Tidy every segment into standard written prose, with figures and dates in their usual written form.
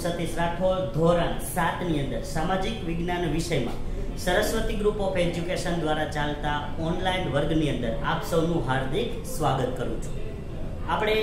સતીશ રાઠોડ ધોરણ 7 ની અંદર સામાજિક વિજ્ઞાન વિષયમાં સરસ્વતી ગ્રુપ ઓફ એજ્યુકેશન દ્વારા ચાલતા ઓનલાઈન વર્ગની અંદર આપ સૌનું હાર્દિક સ્વાગત કરું છું। આપણે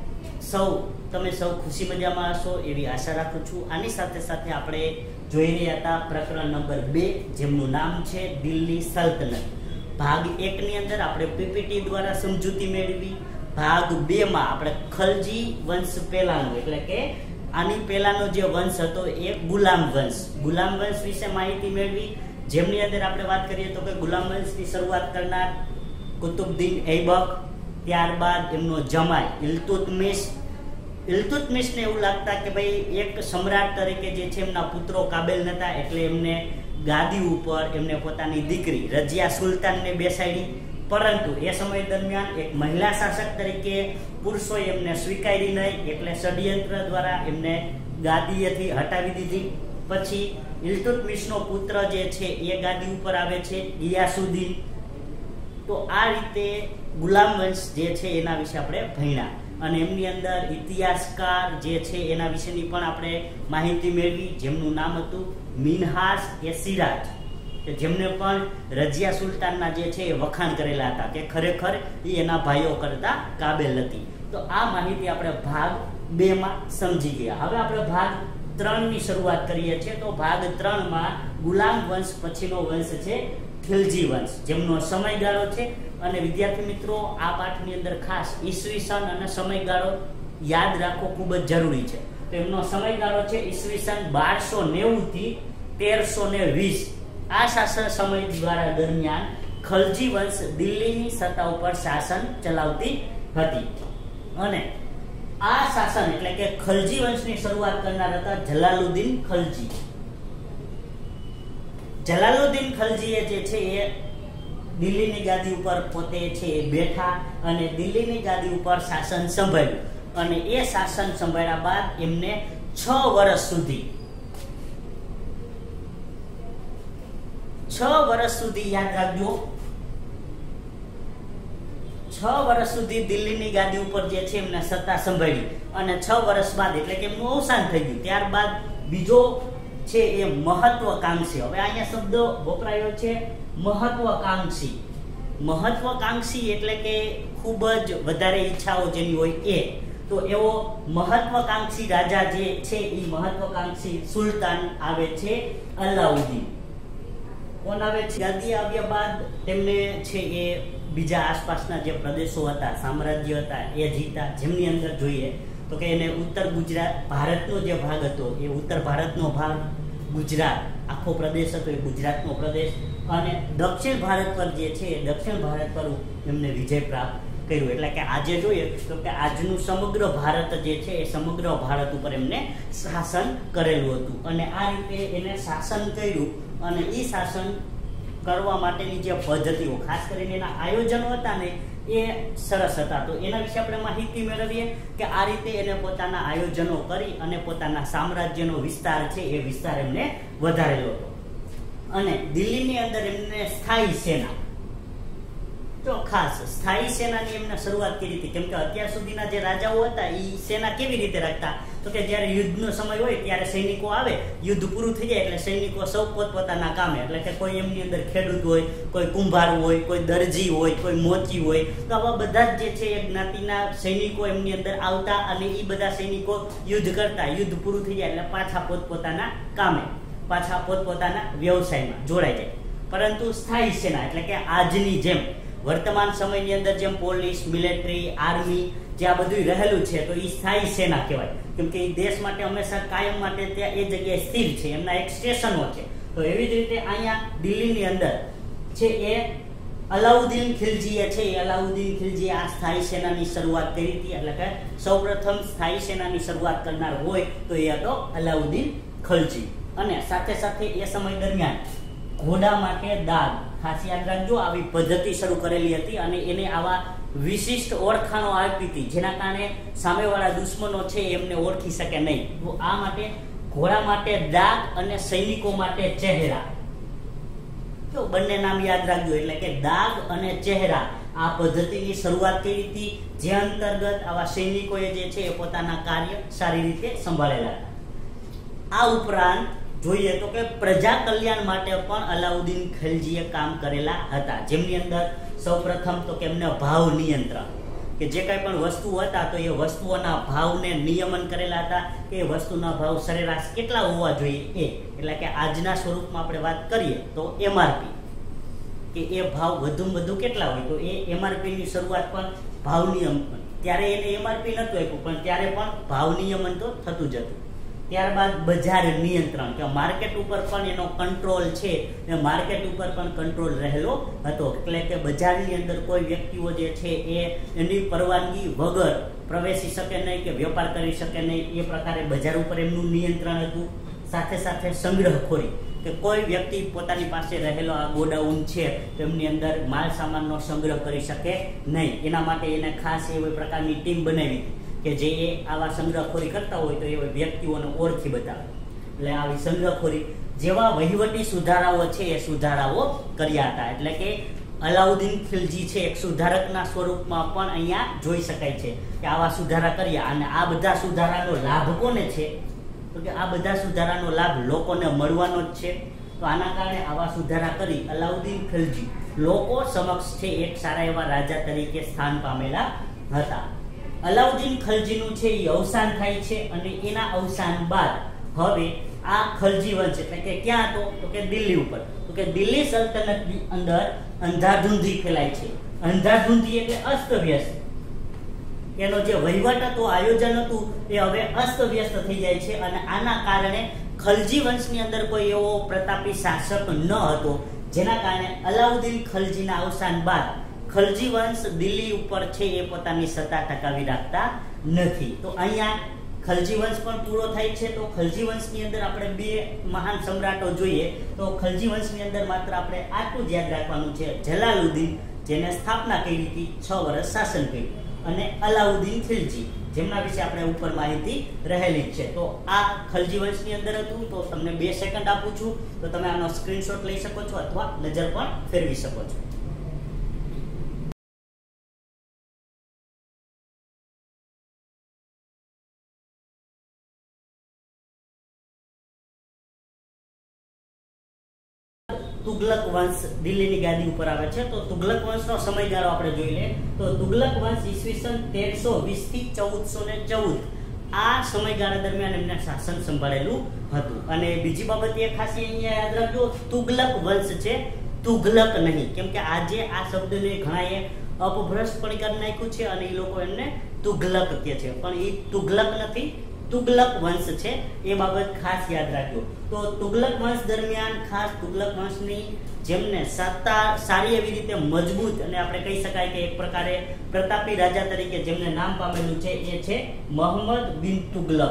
તમે સૌ ખુશી મજામાં હશો એવી આશા રાખું છું। આની સાથે સાથે આપણે જોઈ રહ્યા હતા પ્રકરણ નંબર 2 જેમનું નામ છે દિલ્હી સલ્તનત। ભાગ 1 ની અંદર આપણે પીપીટી દ્વારા સમજૂતી મેળવી। ભાગ 2 માં આપણે ખલજી વંશ પહેલાનો એટલે કે આની પહેલાનો જે વંશ હતો એ ગુલામ વંશ વિશે માહિતી મેળવી। જેમની અંદર આપણે વાત કરીએ તો કે ગુલામ વંશની શરૂઆત કરનાર કુતુબુદ્દીન ઐબક, ત્યારબાદ એમનો જમાઈ ઇલ્તુત્મિશને એવું લાગતા કે ભાઈ એક સમ્રાટ તરીકે જે છે એમના પુત્રો કાબેલ નતા, એટલે એમને ગાદી ઉપર એમને પોતાની દીકરી રજિયા સુલતાનને બેસાડી। પરંતુ એ સમય દરમિયાન એક મહિલા શાસક તરીકે પુરુષોએ એમને સ્વીકારી નહીં, એટલે ષડયંત્ર દ્વારા એમને ગાદીએથી હટાવી દીધી। પછી ઇલ્તુત્મિશનો પુત્ર જે છે એ ગાદી ઉપર આવે છે, ગિયાસુદ્દીન। તો આ રીતે ગુલામ વંશ જે છે એના વિશે આપણે ભણ્યા અને એમની અંદર ઇતિહાસકાર જે છે એના વિશેની પણ આપણે માહિતી મેળવી, જેમનું નામ હતું મિનહાસ એ સિરાજ, કે જેમને પણ રજિયા સુલતાનના જે છે એ વખાણ કરેલા હતા કે ખરેખર એ એના ભાઈઓ કરતા કાબેલ હતી। તો આ માહિતી આપણે ભાગ 2 માં સમજી ગયા। હવે આપણે ભાગ 3 ની શરૂઆત કરીએ છીએ। તો ભાગ 3 માં ગુલામ વંશ પછીનો વંશ છે ખિલજી વંશ, જેમનો સમયગાળો છે। અને વિદ્યાર્થી મિત્રો, આ પાઠની અંદર ખાસ ઈસવીસન અને સમયગાળો યાદ રાખવો ખૂબ જ જરૂરી છે। તો એમનો સમયગાળો છે ઈસવીસન 1290 થી 1320। આ શાસન સમય દ્વારા દરમિયાન ખલજી વંશ દિલ્હીની સત્તા ઉપર શાસન ચલાવતી હતી અને આ શાસન એટલે કે ખલજી વંશની શરૂઆત કરનાર હતા જલાલુદ્દીન ખલજી। જલાલુદ્દીન ખલજીએ જે છે એ દિલ્હીની ગાદી ઉપર પોતે છે એ બેઠા અને દિલ્હીની ગાદી ઉપર શાસન સંભાળ્યું અને એ શાસન સંભાળ્યા બાદ એમને 6 વર્ષ સુધી યાદ રાખજો, 6 વર્ષ સુધી દિલ્હીની ગાદી ઉપર જે છે એમને સત્તા સંભાળી અને 6 વર્ષ બાદ એટલે કે એમનું અવસાન થઈ ગયું। ત્યારબાદ બીજો છે એ મહત્વકાંક્ષી, હવે અહીંયા શબ્દ વપરાયો છે મહત્વકાંક્ષી એટલે કે ખૂબ જ વધારે ઈચ્છાઓ જેની હોય એ। તો એવો મહત્વકાંક્ષી રાજા જે છે એ મહત્વકાંક્ષી સુલતાન આવે છે અલાઉદ્દીન। કોણ આવે છે? ગાદી આવ્યા બાદ તેમને છે એ બીજા આસપાસના જે પ્રદેશો હતા, સામ્રાજ્ય હતા એ જીતા। જેમની અંદર જોઈએ તો કે એને ઉત્તર ગુજરાત, ભારતનો જે ભાગ હતો એ ઉત્તર ભારતનો ભાગ, ગુજરાત આખો પ્રદેશ હતો એ ગુજરાતનો પ્રદેશ, અને દક્ષિણ ભારત પર જે છે એ દક્ષિણ ભારત પર એમને વિજય પ્રાપ્ત કર્યું। એટલે કે આજે જોઈએ તો કે આજનું સમગ્ર ભારત જે છે એ સમગ્ર ભારત ઉપર એમને શાસન કરેલું હતું અને આ રીતે એને શાસન કર્યું અને એ શાસન કરવા માટેની જે પદ્ધતિઓ, ખાસ કરીને એના આયોજનો હતા ને એ સરસ હતા। તો એના વિશે આપણે માહિતી મેળવીએ કે આ રીતે એને પોતાના આયોજનો કરી અને પોતાના સામ્રાજ્યનો વિસ્તાર છે એ વિસ્તાર એમને વધારેલો હતો અને દિલ્હીની અંદર એમને સ્થાયી સેના, તો ખાસ સ્થાયી સેનાની એમને શરૂઆત કરી હતી, કેમ કે અત્યાર સુધીના જે રાજાઓ હતા એ સેના કેવી રીતે રાખતા તો કે જ્યારે યુદ્ધનો સમય હોય ત્યારે સૈનિકો આવે, યુદ્ધ પૂરું થઈ જાય એટલે સૈનિકો સૌ પોતપોતાના કામે, એટલે કે કોઈ એમની અંદર ખેડૂત હોય, કોઈ કુંભાર હોય, કોઈ દરજી હોય, કોઈ મોચી હોય, તો આવા બધા જ જે છે એ જ્ઞાતિના સૈનિકો એમની અંદર આવતા અને એ બધા સૈનિકો યુદ્ધ કરતા, યુદ્ધ પૂરું થઈ જાય એટલે પાછા પોતપોતાના કામે, પાછા પોતપોતાના વ્યવસાયમાં જોડાઈ જાય। પરંતુ સ્થાયી સેના એટલે કે આજની જેમ વર્તમાન સમયની અંદર જેમ પોલીસ, મિલિટરી, આર્મી જે આ બધું રહેલું છે તો એ સ્થાયી સેના કહેવાય, કેમ કે એ દેશ માટે હંમેશા કાયમ માટે ત્યાં એ જગ્યાએ સ્થિર છે, એમના એક સ્ટેશનો છે। તો એવી જ રીતે અહીંયા દિલ્હીની અંદર છે એ અલાઉદ્દીન ખિલજીએ આ સ્થાયી સેનાની શરૂઆત કરી હતી। એટલે કે સૌપ્રથમ સ્થાયી સેનાની શરૂઆત કરનાર હોય તો એ હતો અલાઉદ્દીન ખલજી। અને સાથે સાથે એ સમય દરમિયાન ઘોડા માટે દાગ, ખાસ યાદ રાખજો, આવી પદ્ધતિ શરૂ કરેલી હતી અને એને આવા વિશિષ્ટ ઓળખાણો આપી હતી જેના કારણે સામેવાળા દુશ્મનો છે એમને ઓળખી શકે નહીં। તો આ માટે ઘોડા માટે દાગ અને સૈનિકો માટે ચહેરા, તો બંને નામ યાદ રાખજો, એટલે કે દાગ અને ચહેરા આ પદ્ધતિની શરૂઆત કરી હતી, જે અંતર્ગત આવા સૈનિકોએ જે છે એ પોતાના કાર્ય સારી રીતે સંભાળેલા હતા। આ ઉપરાંત જોઈએ તો કે પ્રજા કલ્યાણ માટે પણ અલાઉદ્દીન ખિલજીએ કામ કરેલા હતા, જેમની અંદર સૌપ્રથમ તો કે એમને ભાવ નિયંત્રણ, કે જે કાંઈ પણ વસ્તુ હતા તો એ વસ્તુઓના ભાવને નિયમન કરેલા હતા કે એ વસ્તુના ભાવ સરેરાશ કેટલા હોવા જોઈએ એટલે કે આજના સ્વરૂપમાં આપણે વાત કરીએ તો એમઆરપી, કે એ ભાવ વધુમાં વધુ કેટલા હોય, તો એ એમઆરપી ની શરૂઆત પણ ભાવ નિયમ, ત્યારે એને એમઆરપી નહોતું આપ્યું પણ ત્યારે પણ ભાવ નિયમન તો થતું જ હતું. ત્યારબાદ બજાર નિયંત્રણ, કે માર્કેટ ઉપર પણ એનો કંટ્રોલ છે, એ માર્કેટ ઉપર પણ કંટ્રોલ રહેલો હતો, એટલે કે બજારની અંદર કોઈ વ્યક્તિઓ જે છે એ એની પરવાનગી વગર પ્રવેશી શકે નહીં કે વેપાર કરી શકે નહીં, એ પ્રકારે બજાર ઉપર એમનું નિયંત્રણ હતું. સાથે સાથે સંગ્રહખોરી, કે કોઈ વ્યક્તિ પોતાની પાસે રહેલો આ ગોડાઉન છે તેમની અંદર માલ સામાનનો સંગ્રહ કરી શકે નહીં, એના માટે એને ખાસ એવી પ્રકારની ટીમ બનાવી કે જે આવા સંગ્રહખોરી કરતા હોય તો એ વ્યક્તિઓને ઓળખી બતાવે. એટલે આવી સંગ્રહખોરી જેવા વહીવટી સુધારાઓ છે એ સુધારાઓ કર્યા હતા. એટલે કે અલાઉદ્દીન ખિલજી છે એક સુધારકના સ્વરૂપમાં પણ અહીંયા જોઈ શકાય છે કે આવા સુધારા કર્યા, અને આ બધા સુધારાનો લાભ કોને છે, તો કે આ બધા સુધારાનો લાભ લોકોને મળવાનો જ છે. તો આના કારણે આવા સુધારા કરી અલાઉદ્દીન ખિલજી લોકો સમક્ષ છે એક સારા એવા રાજા તરીકે સ્થાન પામેલા હતા. અલાઉદ્દીન ખિલજીનું છે એ અવસાન થાય છે, અને એના અવસાન બાદ હવે આ ખિલજી વંશ એટલે કે ક્યાં હતો, તો કે દિલ્હી ઉપર, તો કે દિલ્હી સલ્તનતની અંદર અંધાધૂંધી ફેલાય છે. અંધાધૂંધી એટલે અસ્તવ્યસ્ત, એનો જે વહીવટ હતો, આયોજન હતું એ હવે અસ્તવ્યસ્ત થઈ જાય છે. અને આના કારણે ખિલજી વંશની અંદર કોઈ એવો પ્રતાપી શાસક ન હતો, જેના કારણે અલાઉદ્દીન ખિલજીના અવસાન બાદ ખિલજી વંશ દિલ્હી ઉપર છે એ પોતાની સત્તા ટકાવી રાખતા નથી. તો અહીંયા ખિલજી વંશ પણ પૂરો થાય છે. તો ખિલજી વંશની અંદર આપણે બે મહાન સમ્રાટો જોઈએ તો ખિલજી વંશની અંદર માત્ર આપણે આટલું જ યાદ રાખવાનું છે, જલાલુદ્દીન જેને સ્થાપના કરી હતી, 6 વર્ષ શાસન કર્યું, અને અલાઉદ્દીન ખિલજી જેમના વિશે આપણે ઉપર માહિતી રહેલી છે. તો આ ખિલજી વંશની અંદર હતું. તો તમને 2 સેકન્ડ આપું છું, તો તમે આનો સ્ક્રીનશોટ લઈ શકો છો અથવા નજર પણ ફેરવી શકો છો. તુગલક વંશ દિલ્હીની ગાદી ઉપર આવે છે. તો તુગલક વંશનો સમયગાળો આપણે જોઈ લે તો તુગલક વંશ ઈસવીસન 1320 થી 1414 આ સમયગાળા દરમિયાન એમને શાસન સંભાળેલું હતું. અને બીજી બાબત એ ખાસ અહીંયા યાદ રાખજો, તુગલક વંશ છે, તુગલક નહીં, કેમ કે આજે આ શબ્દને ઘણાએ અપભ્રષ્ટ પણ કરી નાખ્યું છે અને એ લોકો એમને તુગલક કહે છે, પણ એ તુગલક નથી, તુગલક વંશ છે. એ બાબત ખાસ યાદ રાખજો. તો તુગલક વંશ દરમિયાન ખાસ તુગલક વંશની જેમને સત્તા સારી એવી રીતે મજબૂત અને આપણે કહી શકાય કે એક પ્રકારે પ્રતાપી રાજા તરીકે જેમને નામ પામેલું છે એ છે મોહમ્મદ બિન તુગલક.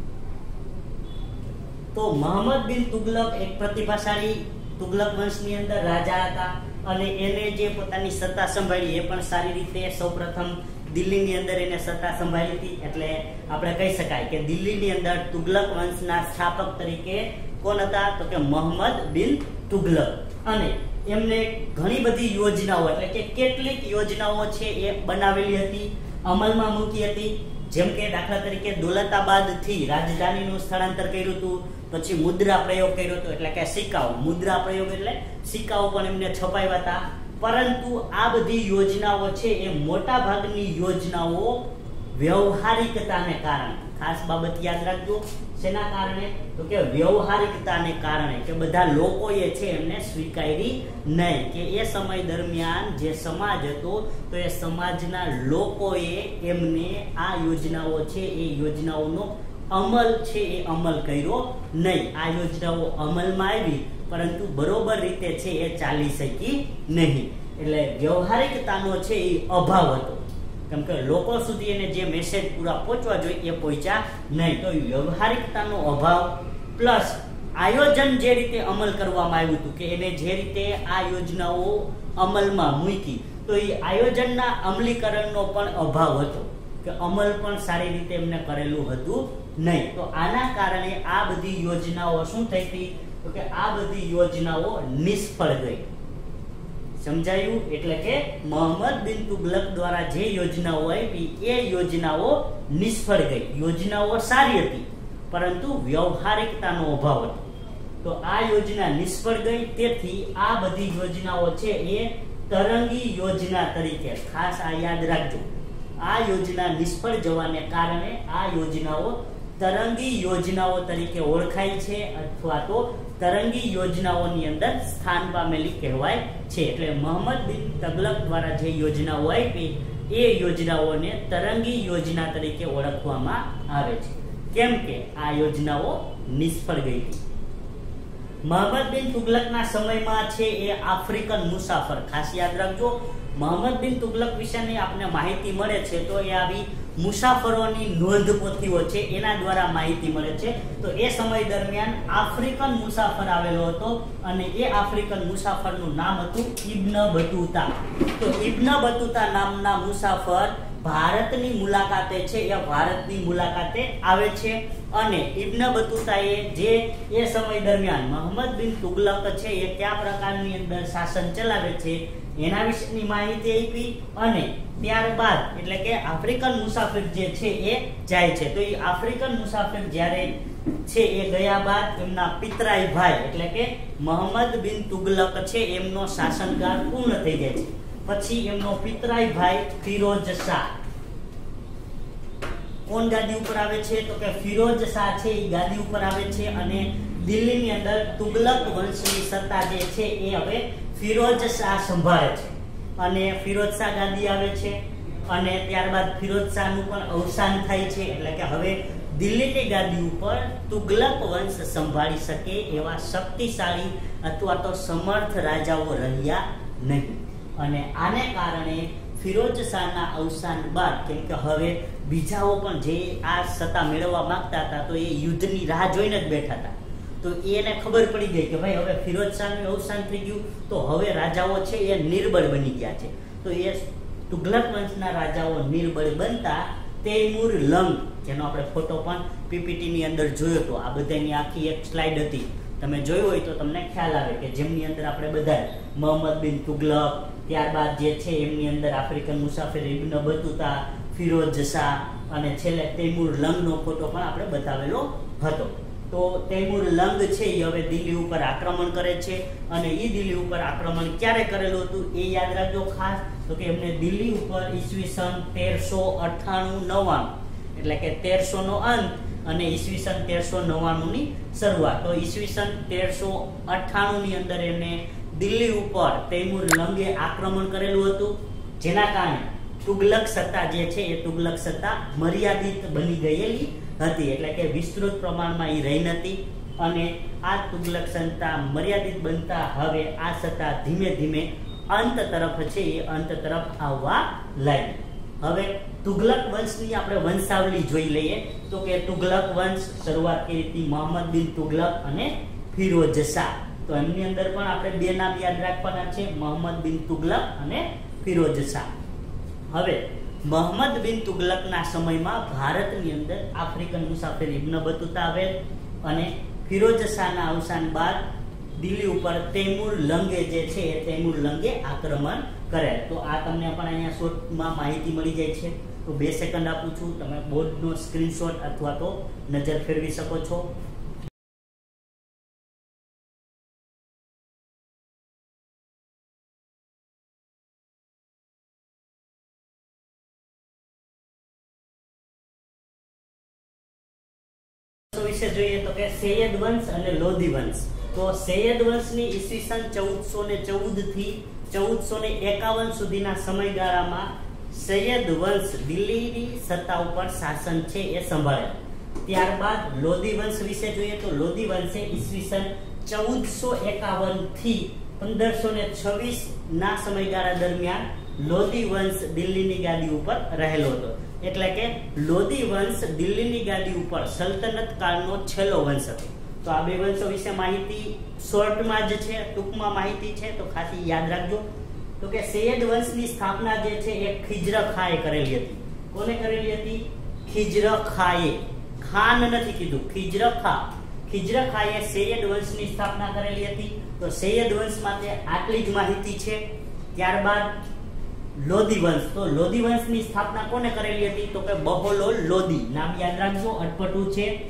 તો મોહમ્મદ બિન તુગલક એક પ્રતિભાશાળી તુગલક વંશની અંદર રાજા હતા, અને એને જે પોતાની સત્તા સંભાળી એ પણ સારી રીતે સૌપ્રથમ દિલ્હીની અંદર એને સત્તા સંભાળી હતી. એટલે આપણે કહી શકાય કે દિલ્હીની અંદર તુગલક વંશના સ્થાપક તરીકે કોણ હતા, તો કે મોહમ્મદ બિન તુગલક. અને એમને ઘણી બધી યોજનાઓ એટલે કે કેટલીક યોજનાઓ છે એ બનાવેલી હતી, અમલમાં મૂકી હતી. જેમ કે દાખલા તરીકે દૌલતાબાદ થી રાજધાનીનું સ્થળાંતર કર્યું હતું, પછી મુદ્રા પ્રયોગ કર્યો હતો એટલે કે સિક્કાઓ, મુદ્રા પ્રયોગ એટલે સિક્કાઓ પણ એમને છપાવ્યા હતા. પરંતુ આ બધી યોજનાઓ છે એ મોટા ભાગની યોજનાઓ વ્યવહારિકતાને કારણે, ખાસ બાબત યાદ રાખજો, શેના કારણે, તો કે વ્યવહારિકતાને કારણે, કે બધા લોકોએ છે એમને સ્વીકારી નહીં, કે એ સમય દરમિયાન જે સમાજ હતો તો એ સમાજના લોકોએ એમને આ યોજનાઓ છે એ યોજનાઓનો અમલ છે એ અમલ કર્યો નહીં. આ યોજનાઓ અમલમાં આવી પરંતુ બરોબર રીતે છે એ ચાલી શકી નહીં. એટલે વ્યવહારિકતાનો છે એ અભાવ હતો, કેમ કે લોકો સુધી એને જે મેસેજ પૂરા પહોંચવા જોઈએ એ પહોંચ્યા નહીં. તો વ્યવહારિકતાનો અભાવ પ્લસ આયોજન જે રીતે અમલ કરવામાં આવ્યું હતું, કે એને જે રીતે આ યોજનાઓ અમલમાં મૂકી, તો એ આયોજનના અમલીકરણનો પણ અભાવ હતો, કે અમલ પણ સારી રીતે એમને કરેલું હતું નહીં. તો આના કારણે આ બધી યોજનાઓ શું થઈ હતી, તો કે આ બધી યોજનાઓ નિષ્ફળ ગઈ. સમજાયું? એટલે કે મોહમ્મદ બિન તુગલક દ્વારા જે યોજનાઓ આપી એ યોજનાઓ નિષ્ફળ ગઈ. યોજનાઓ સારી હતી પરંતુ વ્યવહારિકતાનો અભાવ હતો. તો આ યોજના નિષ્ફળ ગઈ. તેથી આ બધી યોજનાઓ છે એ તરંગી યોજના તરીકે, ખાસ આ યાદ રાખજો, આ યોજના નિષ્ફળ જવાને કારણે આ યોજનાઓ તરંગી યોજનાઓ તરીકે ઓળખાય છે, અથવા તો તરંગી યોજનાઓની અંદર સ્થાન પામેલી કહેવાય છે. એટલે મોહમ્મદ બિન તુગલક દ્વારા જે યોજનાઓ આપી એ યોજનાઓને તરંગી યોજના તરીકે ઓળખવામાં આવે છે, કેમ કે આ યોજનાઓ નિષ્ફળ ગઈ હતી. મોહમ્મદ બિન તુગલકના સમયમાં છે એ આફ્રિકન મુસાફર, ખાસ યાદ રાખજો, મોહમ્મદ બિન તુગલક વિશેની આપને માહિતી મળે છે તો એ આવી મુસાફરોની નોંધ પોથીઓ છે એના દ્વારા માહિતી મળે છે. તો એ સમય દરમિયાન આફ્રિકન મુસાફર આવેલો હતો અને એ આફ્રિકન મુસાફરનું નામ હતું ઇબ્ન બતુતા. તો ઇબ્ન બતુતા નામના મુસાફર ભારતની મુલાકાતે છે એ ભારતની મુલાકાતે આવે છે અને ઇબ્ન બતુતાએ જે એ સમય દરમિયાન મોહમ્મદ બિન તુગલક છે એ કયા પ્રકારની અંદર શાસન ચલાવે છે એના વિશેની માહિતી આપી. અને ત્યારબાદ એટલે કે આફ્રિકન મુસાફિર જે છે એ જાય છે. તો એ આફ્રિકન મુસાફિર જ્યારે છે એ ગયા બાદ એમના પિતરાઈ ભાઈ એટલે કે મોહમ્મદ બિન તુગલક છે એમનો શાસનકાળ પૂર્ણ થઈ જાય છે. પછી એમનો પિતરાઈ ભાઈ ફિરોઝ શાહ કોણ ગાદી ઉપર આવે છે? તો કે ફિરોઝ શાહ છે એ ગાદી ઉપર આવે છે અને દિલ્હીની અંદર તુગલક વંશની સત્તા જે છે એ હવે ફિરોઝ શાહ સંભાળે છે અને ફિરોઝ શાહ ગાદી આવે છે અને ત્યારબાદ ફિરોઝ શાહનું પણ અવસાન થાય છે. એટલે કે હવે દિલ્હીની ગાદી ઉપર તુગલક વંશ સંભાળી શકે એવા શક્તિશાળી અથવા તો સમર્થ રાજાઓ રહ્યા નહીં. અને આને કારણે ફિરોઝ શાહના અવસાન બાદ, કેમ કે હવે બીજાઓ પણ જે આ સત્તા મેળવવા માંગતા હતા તો એ યુદ્ધની રાહ જોઈને જ બેઠા હતા. તો એને ખબર પડી ગઈ કે ભાઈ હવે ફિરોઝ શાહનું અવસાન થઈ ગયું તો હવે રાજાઓ છે એ નિર્બળ બની ગયા છે. તો એ તુગલક વંશના રાજાઓ નિર્બળ બનતા તૈમુર લંગ, જેનો આપણે ફોટો પણ પીપીટીની અંદર જોયો હતો, આ બધાની આખી એક સ્લાઇડ હતી, તમે જોયું હોય તો તમને ખ્યાલ આવે કે જેમની અંદર આપણે બધા મોહમ્મદ બિન તુગલક, ત્યારબાદ જે છે એમની અંદર આફ્રિકન મુસાફિર ઇબ્ન બતુતા, ફિરોઝ શાહ અને છેલ્લે તૈમુર લંગનો ફોટો પણ આપણે બતાવેલો હતો. તો તૈમુર લંગ છે એ હવે દિલ્હી ઉપર આક્રમણ કરે છે અને એ દિલ્હી ઉપર આક્રમણ ક્યારે કરેલું હતું એ યાદ રાખજો ખાસ. તો કે એમને દિલ્હી ઉપર ઈસવીસન 1398 એટલે કે 1300 નો અંત અને ઈસવીસન 1399 ની શરૂઆત. તો ઈસવીસન 1398 ની અંદર એમને દિલ્હી ઉપર તૈમુર લંગે આક્રમણ કરેલું હતું, જેના કારણે તુગલક સત્તા જે છે એ તુગલક સત્તા મર્યાદિત બની ગયેલી હતી, એટલે કે વિસ્તૃત પ્રમાણમાં એ રહી નથી. અને આ તુગલક સત્તા મર્યાદિત બનતા હવે આ સત્તા ધીમે ધીમે અંત તરફ છે એ અંત તરફ આવવા લાગી. હવે તુગલક વંશની આપણે વંશાવલી જોઈ લઈએ. તો કે તુગલક વંશ શરૂઆત કરી હતી મોહમ્મદ બિન તુગલક અને ફિરોઝ શાહ. તો એમની અંદર પણ આપણે બે નામ યાદ રાખવાના છે, મોહમ્મદ બિન તુગલક અને ફિરોઝ શાહ. હવે મોહમ્મદ બિન તુગલકના સમયમાં ભારતની અંદર આફ્રિકન મુસાફિર ઇબ્ન બતુતા આવેલ અને ફિરોઝ શાહના અવસાન બાદ દિલ્હી ઉપર તૈમુર લંગે જે છે એ તૈમુર લંગે આક્રમણ કરે. તો આ તમને પણ અહીંયા શોર્ટમાં માહિતી મળી જાય છે. તો 2 સેકન્ડ આપું છું, તમે બોર્ડનો સ્ક્રીનશોટ અથવા તો નજર ફેરવી શકો છો. વિશે જોઈએ તો કે સૈયદ વંશ અને લોધી વંશ. તો સૈયદ વંશની ઈસવીસન 1414 થી 1451 સુધીના સમયગાળામાં સૈયદ વંશ દિલ્હીની સત્તા ઉપર શાસન છે એ સંભાળે. ત્યારબાદ લોધી વંશ વિશે જોઈએ તો લોધી વંશે ઈસવીસન 1451 થી 1526 ના સમયગાળા દરમિયાન લોધી વંશ દિલ્હીની ગાદી ઉપર રહેલો હતો. એટલે કે લોધી વંશ દિલ્હીની ગાદી ઉપર સલ્તનત કાળનો છેલ્લો વંશ હતો. તો આ બે વંશો વિશે માહિતી શોર્ટમાં જ છે, ટૂંકમાં માહિતી છે, તો ખાસ યાદ રાખજો. તો કે સૈયદ વંશની સ્થાપના જે છે એ ખિજ્ર ખાએ કરેલી હતી. કોને કરેલી હતી? ખિજ્ર ખાએ. ખાન નથી કીધું, ખિજ્ર ખા. ખિજ્ર ખાએ સૈયદ વંશની સ્થાપના કરેલી હતી. તો સૈયદ વંશ માટે આટલી જ માહિતી છે. ત્યારબાદ લોધી વંશ. તો લોધી વંશની સ્થાપના કોને કરેલી હતી? તો કે બહોલો લોધી. નામ યાદ રાખજો, અટપટું છે.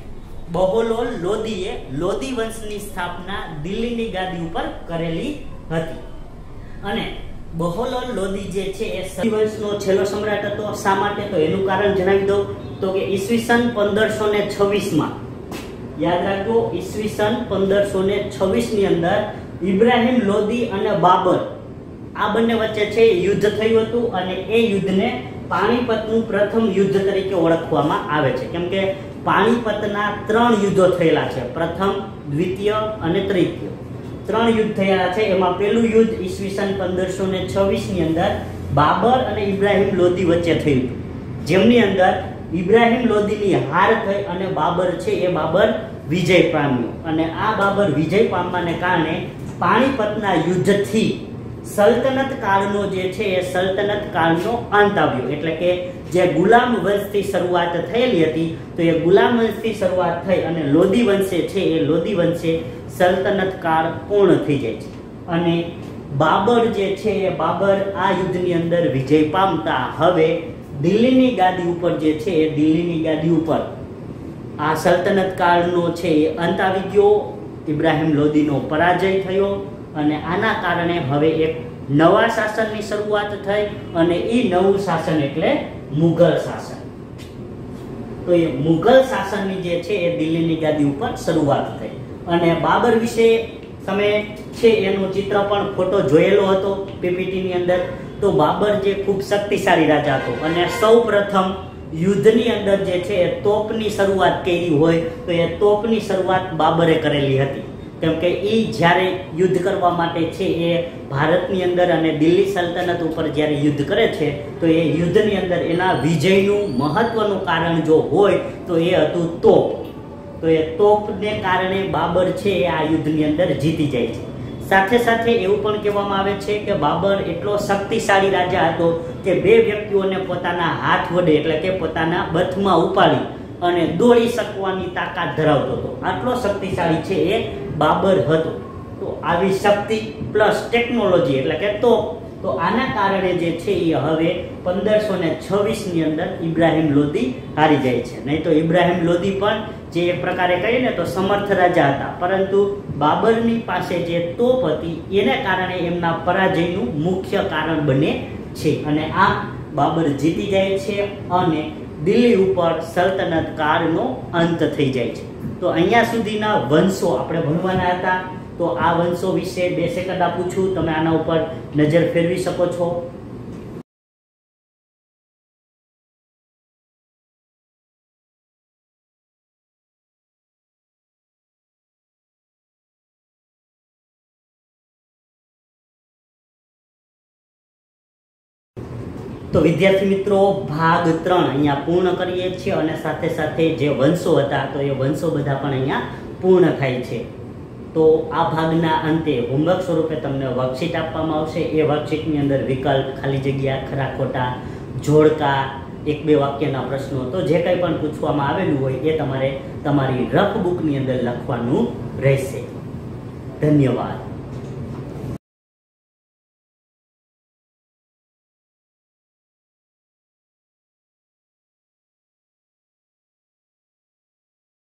બહોલોલ લોદીએ લોદી વંશની સ્થાપના દિલ્હીની ગાદી ઉપર કરેલી હતી. અને બહોલોલ લોદી જે છે એ વંશનો છેલ્લો સમ્રાટ હતો. શા માટે? તો એનું કારણ જણાવી દઉં તો કે ઈસવીસન 1526 માં, યાદ રાખજો, ઈસવીસન 1526 ની અંદર ઇબ્રાહિમ લોદી અને બાબર આ બંને વચ્ચે છે યુદ્ધ થયું હતું. અને એ યુદ્ધને પાણીપતનું પ્રથમ યુદ્ધ તરીકે ઓળખવામાં આવે છે. કેમ કે પાણીપતના 3 યુદ્ધો થયેલા છે, પ્રથમ, દ્વિતીય અને તૃતીય. 3 યુદ્ધ થયેલા છે. એમાં પહેલું યુદ્ધ ઈસવીસન 1526 ની અંદર બાબર અને ઇબ્રાહિમ લોદી વચ્ચે થયું હતું, જેમની અંદર ઇબ્રાહિમ લોદીની હાર થઈ અને બાબર છે એ બાબર વિજય પામ્યો. અને આ બાબર વિજય પામવાને કારણે પાણીપતના યુદ્ધથી સલ્તનત કાળનો જે છે એ સલ્તનત કાળનો અંત આવ્યો. એટલે કે જે ગુલામ વંશથી શરૂઆત થયેલી હતી તો એ ગુલામ વંશથી શરૂઆત થઈ અને લોદી વંશે છે એ લોદી વંશે સલ્તનત કાળ પૂર્ણ થઈ જાય છે. અને બાબર જે છે એ બાબર આ યુદ્ધની અંદર વિજય પામતા હવે દિલ્હીની ગાદી ઉપર જે છે એ દિલ્હીની ગાદી ઉપર આ સલ્તનત કાળનો છે એ અંત આવી ગયો. ઇબ્રાહિમ લોદીનો પરાજય થયો અને આના કારણે હવે એક નવા શાસનની શરૂઆત થઈ. અને એ નવું શાસન એટલે મુઘલ શાસન. તો એ મુઘલ શાસનની જે છે એ દિલ્હીની ગાદી ઉપર શરૂઆત થઈ. અને બાબર વિશે તમે છે એનું ચિત્ર પણ ફોટો જોયેલો હતો પીપીટીની અંદર. તો બાબર જે ખૂબ શક્તિશાળી રાજા હતો અને સૌ પ્રથમ યુદ્ધની અંદર જે છે એ તોપની શરૂઆત કરી હોય તો એ તોપની શરૂઆત બાબરે કરેલી હતી. કેમ કે એ જ્યારે યુદ્ધ કરવા માટે છે એ ભારતની અંદર અને દિલ્હી સલ્તનત ઉપર જ્યારે યુદ્ધ કરે છે તો એ યુદ્ધની અંદર એના વિજયનું મહત્વનું કારણ જો હોય તો એ હતું તોપ. તો એ તોપને કારણે બાબર છે એ આ યુદ્ધની અંદર જીતી જાય છે. સાથે સાથે એવું પણ કહેવામાં આવે છે કે બાબર એટલો શક્તિશાળી રાજા હતો કે 2 વ્યક્તિઓને પોતાના હાથ વડે એટલે કે પોતાના બથમાં ઉપાડી અને દોડી શકવાની તાકાત ધરાવતો હતો. આટલો શક્તિશાળી છે એ બાબર હતો. તો આવી શક્તિ પ્લસ ટેકનોલોજી એટલે કે તો આના કારણે જે છે એ હવે 1526 ની અંદર ઇબ્રાહિમ લોદી હારી જાય છે. નહીં તો ઇબ્રાહિમ લોદી પણ જે એક પ્રકારે કહીએ ને તો સમર્થ રાજા હતા, પરંતુ બાબરની પાસે જે તોપ હતી એને કારણે એમના પરાજયનું મુખ્ય કારણ બને છે. અને આ બાબર જીતી જાય છે અને દિલ્હી ઉપર સલ્તનત કાળનો અંત થઈ જાય છે. તો અહીંયા સુધીના વંશો આપણે ભણવાના હતા. તો આ વંશો વિશે 2 સેકન્ડ આપું છું, તમે આના ઉપર નજર ફેરવી શકો છો. તો વિદ્યાર્થી મિત્રો, ભાગ 3 અહીંયા પૂર્ણ કરીએ છીએ અને સાથે સાથે જે વંશો હતા તો એ વંશો બધા પણ અહીંયા પૂર્ણ થાય છે. તો આ ભાગના અંતે હોમવર્ક સ્વરૂપે તમને વર્કશીટ આપવામાં આવશે. એ વર્કશીટની અંદર વિકલ્પ, ખાલી જગ્યા, ખરા ખોટા, જોડકા, 1-2 વાક્યના પ્રશ્નો, તો જે કંઈ પણ પૂછવામાં આવેલું હોય એ તમારે તમારી રફ બુકની અંદર લખવાનું રહેશે. ધન્યવાદ.